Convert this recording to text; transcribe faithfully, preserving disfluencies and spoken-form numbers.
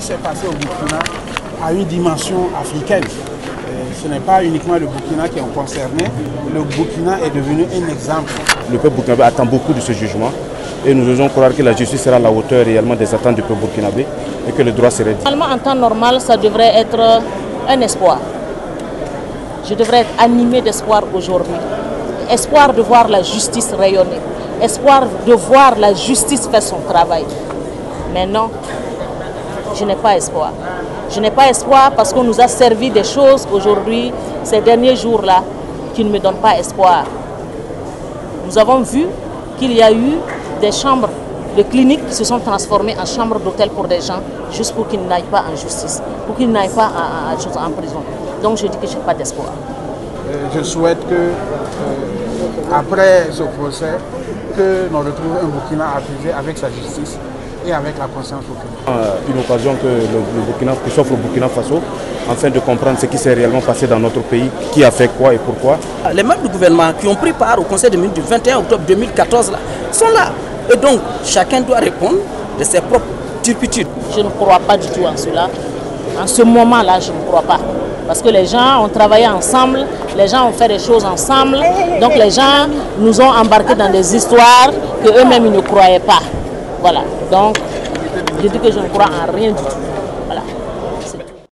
s'est passé au Burkina a une dimension africaine. Ce n'est pas uniquement le Burkina qui est concerné, le Burkina est devenu un exemple. Le peuple burkinabé attend beaucoup de ce jugement et nous osons croire que la justice sera à la hauteur réellement des attentes du peuple burkinabé et que le droit serait dit. Normalement, en temps normal, ça devrait être un espoir. Je devrais être animé d'espoir aujourd'hui. Espoir de voir la justice rayonner. Espoir de voir la justice faire son travail. Mais non, je n'ai pas espoir. Je n'ai pas espoir parce qu'on nous a servi des choses aujourd'hui, ces derniers jours-là, qui ne me donnent pas espoir. Nous avons vu qu'il y a eu des chambres de cliniques qui se sont transformées en chambres d'hôtel pour des gens, juste pour qu'ils n'aillent pas en justice, pour qu'ils n'aillent pas en, en, en prison. Donc je dis que je n'ai pas d'espoir. Euh, je souhaite que, euh, après ce procès, que l'on retrouve un Burkina apaisé avec sa justice et avec la conscience populaire. Une occasion que le, le Burkina, que s'offre au Burkina Faso, afin de comprendre ce qui s'est réellement passé dans notre pays, qui a fait quoi et pourquoi. Les membres du gouvernement qui ont pris part au Conseil des ministres du vingt et un octobre deux mille quatorze là, sont là. Et donc, chacun doit répondre de ses propres turpitudes. Je ne crois pas du tout en cela. En ce moment-là, je ne crois pas. Parce que les gens ont travaillé ensemble, les gens ont fait des choses ensemble. Donc les gens nous ont embarqués dans des histoires qu'eux-mêmes ne croyaient pas. Voilà. Donc, je dis que je ne crois en rien du tout.